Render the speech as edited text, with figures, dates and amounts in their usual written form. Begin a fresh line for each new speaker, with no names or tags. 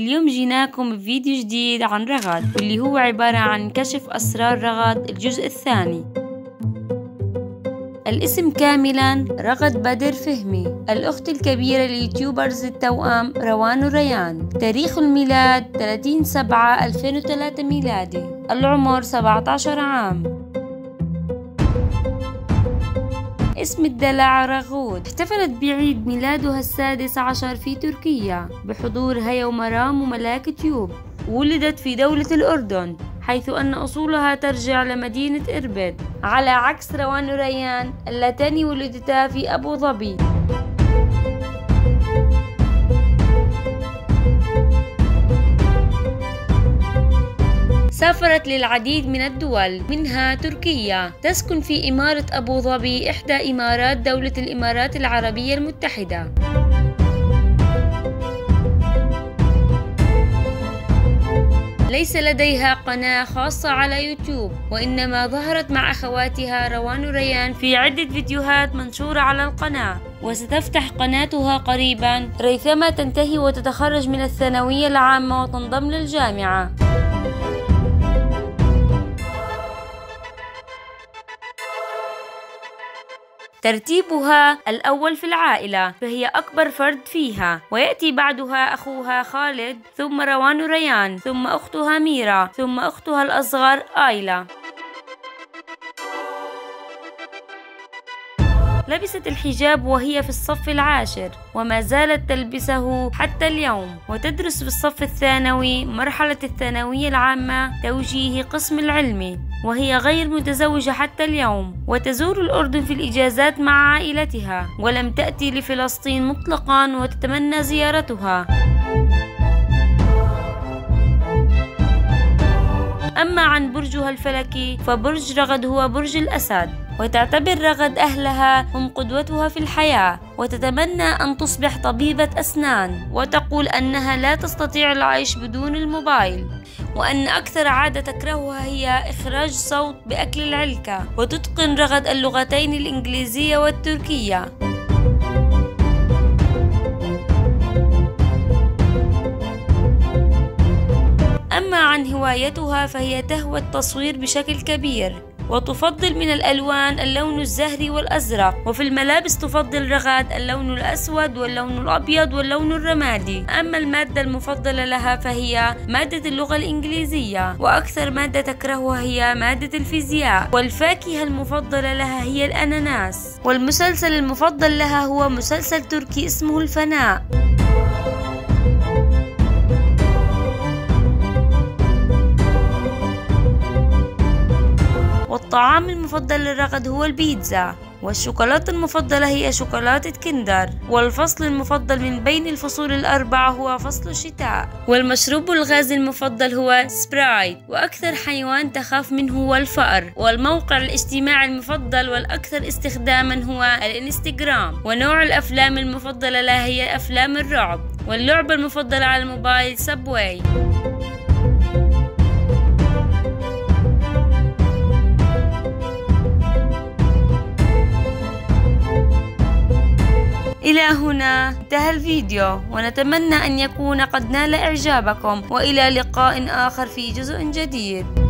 اليوم جيناكم بفيديو جديد عن رغد، واللي هو عبارة عن كشف أسرار رغد الجزء الثاني. الاسم كاملا رغد بدر فهمي، الأخت الكبيرة ليوتيوبرز التوأم روان وريان. تاريخ الميلاد 30/7/2003 ميلادي. العمر 17 عام. اسم الدلع رغود. احتفلت بعيد ميلادها السادس عشر في تركيا بحضور هيا ومرام وملاك تيوب. ولدت في دولة الأردن، حيث أن أصولها ترجع لمدينة إربد، على عكس روان وريان اللتان ولدتا في أبو ظبي. سافرت للعديد من الدول منها تركيا. تسكن في إمارة أبو ظبي، إحدى إمارات دولة الإمارات العربية المتحدة. ليس لديها قناة خاصة على يوتيوب، وإنما ظهرت مع أخواتها روان وريان في عدة فيديوهات منشورة على القناة، وستفتح قناتها قريبا ريثما تنتهي وتتخرج من الثانوية العامة وتنضم للجامعة. ترتيبها الأول في العائلة، فهي أكبر فرد فيها، ويأتي بعدها أخوها خالد، ثم روان وريان، ثم أختها ميرا، ثم أختها الأصغر آيلا. لبست الحجاب وهي في الصف العاشر، وما زالت تلبسه حتى اليوم، وتدرس في الصف الثانوي مرحلة الثانوية العامة توجيهي قسم العلمي، وهي غير متزوجة حتى اليوم، وتزور الأردن في الإجازات مع عائلتها، ولم تأتي لفلسطين مطلقا وتتمنى زيارتها. أما عن برجها الفلكي فبرج رغد هو برج الأسد، وتعتبر رغد أهلها هم قدوتها في الحياة، وتتمنى أن تصبح طبيبة أسنان، وتقول أنها لا تستطيع العيش بدون الموبايل، وأن أكثر عادة تكرهها هي إخراج صوت بأكل العلكة. وتتقن رغد اللغتين الإنجليزية والتركية. أما عن هوايتها فهي تهوى التصوير بشكل كبير، وتفضل من الألوان اللون الزهري والأزرق، وفي الملابس تفضل رغد اللون الأسود واللون الأبيض واللون الرمادي. أما المادة المفضلة لها فهي مادة اللغة الإنجليزية، وأكثر مادة تكرهها هي مادة الفيزياء. والفاكهة المفضلة لها هي الأناناس. والمسلسل المفضل لها هو مسلسل تركي اسمه الفناء. والطعام المفضل للرغد هو البيتزا، والشوكولاتة المفضلة هي شوكولاتة كندر. والفصل المفضل من بين الفصول الأربعة هو فصل الشتاء. والمشروب الغازي المفضل هو سبرايت. وأكثر حيوان تخاف منه هو الفأر. والموقع الاجتماعي المفضل والأكثر استخداما هو الانستغرام. ونوع الأفلام المفضلة لها هي أفلام الرعب. واللعبة المفضلة على الموبايل سبواي. إلى هنا انتهى الفيديو، ونتمنى أن يكون قد نال إعجابكم، وإلى لقاء آخر في جزء جديد.